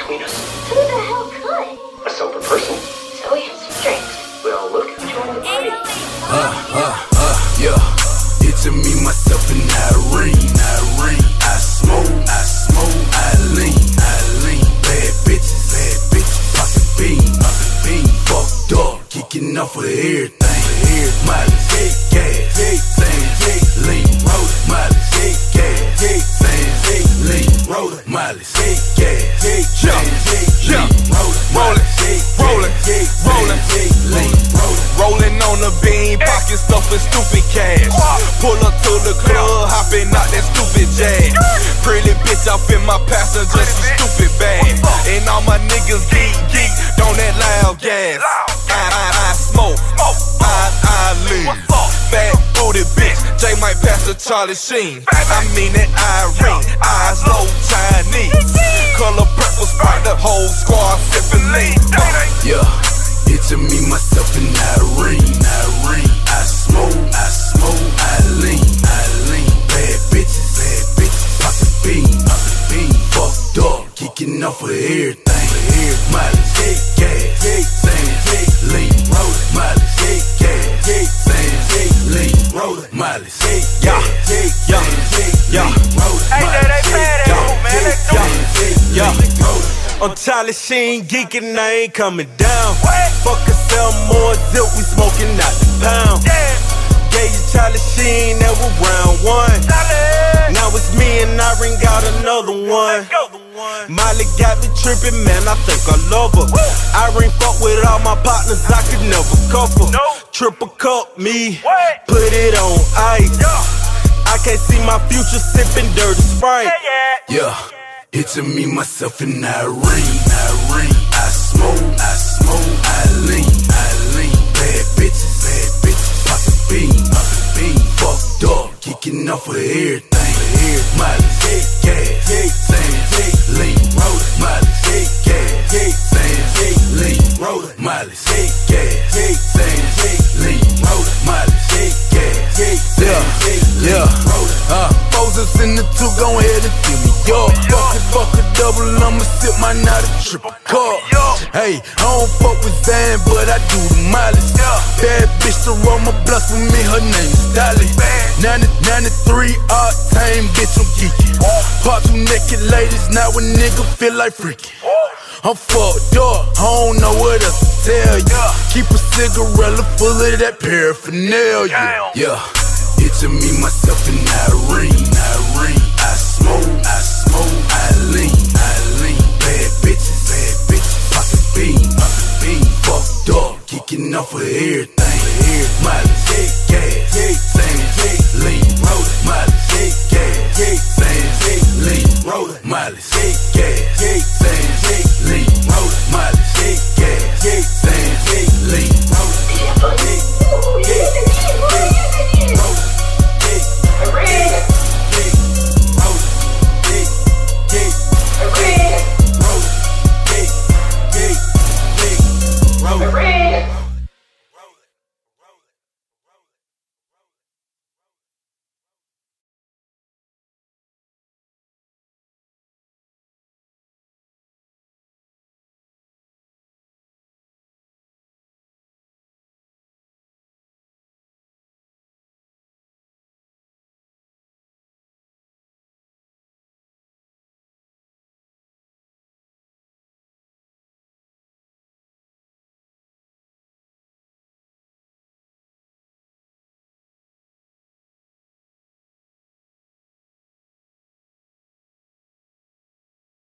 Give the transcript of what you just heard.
between us? Who the hell could? A sober person. So we have some drinks. Well, look who joined the party. Yeah. It's me, myself, and Irene. I smoke, I lean. Bad bitches, poppin' bean, fucked up, kicking off with everything. Miley, gas, sand, lean, Miley, gas, sand, lean, Miley, gas, sand, rolling on the bean, pocket stuffing stupid cash. Pull up to the club, hopping out that stupid jazz. Pretty bitch off in my passenger, she stupid bad. And all my niggas geek, don't that loud gas. I smoke, I lean. Fat booty bitch, J might pass to Charlie Sheen. I mean that Irene, eyes low Chinese. Color purple, spark the whole squad sipping lean. Yeah, it's me, myself, and Irene. I smoke, I lean. Bad bitches, poppin' bean, fucked up, kicking off with everything. Miley, gas, sand, lean, Miley, gas, sand, lean, Miley, I'm Charlie Sheen, geeking, I ain't coming down. Fuck a sell more zip, we smoking out the pound. Gave you Charlie Sheen, that was round one. Now it's me and Irene got another one. Miley got me tripping, man, I think I love her. Irene fuck with all my partners, I could never cuff her. Triple cup me, put it on ice. I can't see my future sipping dirty Sprite. Yeah, it's me, myself, and Irene. I smoke, I lean. Bad bitches, poppin' bean, fucked up, kicking off with everything. Miley, gas, sand, lean, Miley, gas, sand, lean, Miley, gas, sand, lean, Miley, gas, yeah. Moses in the two, go ahead and fill me up. Fuck a double, I'ma sip mine out a triple cup. Hey, I don't fuck with Zan, but I do the mileage. Bad bitch to roll my blunts with me, her name is Dolly. 93 octane, bitch, I'm geeking. Pop two naked ladies, now a nigga feel like freaking. I'm fucked up, I don't know what else to tell you. Keep a cigarette full of that paraphernalia. Yeah, it's me, myself, and Irene. I smoke, I lean. Bad bitches, poppin' bean, fucked up, kicking off with everything. Miley, gas, sand, lean, Miley, gas, sand, lean, Miley, gas,